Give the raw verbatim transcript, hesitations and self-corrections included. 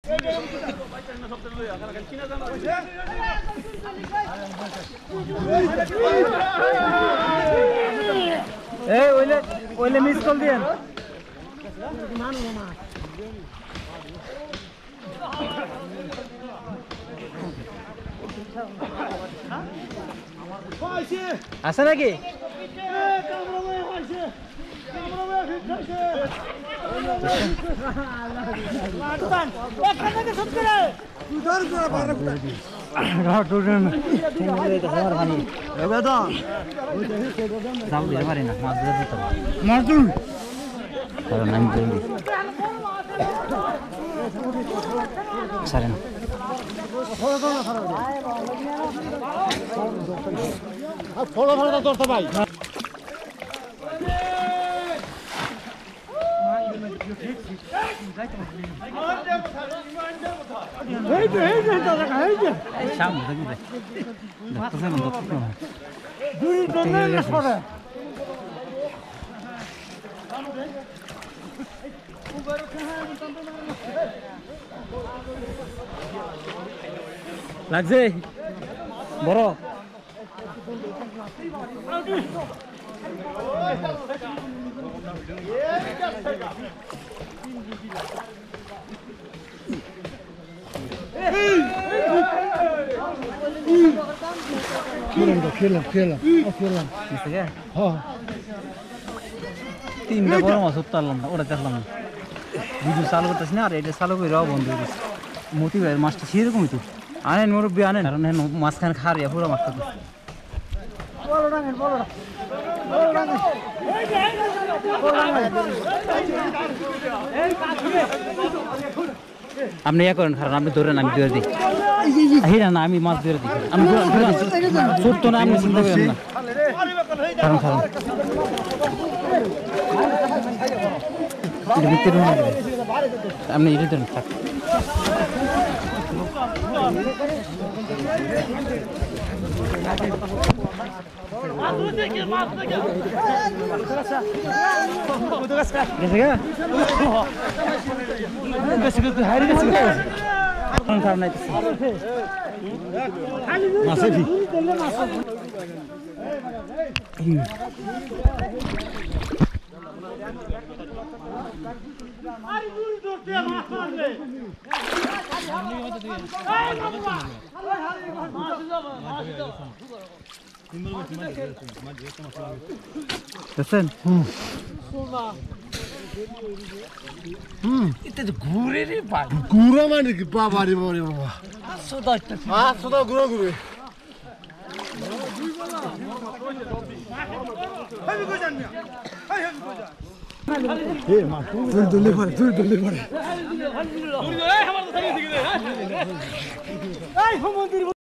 এই ওইলে ওইলে মিস কল দিয়েন আছে নাকি थोड़ा थोड़ा तो भाई লাগছে বড় খেলাম খেলাম খেলাম তিনটা বড় মাছ উঠতারলাম না ওটা দেখলাম না ভিডিও চালু করতেছি না আর এটা চালু করে রাও বন্ধ হয়ে গেছে মতি ভাইয়ের মাছটা সেরকমই তো আনেন মুরব্বী আনেন কারণ মাঝখানে খারিয়া পুরো মাছটা তো আপনি ইয়া করেন কারণ আপনি ধরেন আমি ধরে দিই হ্যাঁ না আমি মাছ ধরে দিই আমি ছোট্ট না আপনি চিন্তা করেন না কারণ কারণ আপনি এটা ধরেন থাক Listen. Hmm. Hmm. Itu tuh gurih nih pak. Gurih mana nih pak bari bari pak. Sudah itu. Ah sudah gurih gurih. Hei gojan ya. Hei hei gojan. Hei mak. Dur dulu pak. Dur dulu pak. Dur dulu. Hei hamar tuh tadi segini. Hei hamar.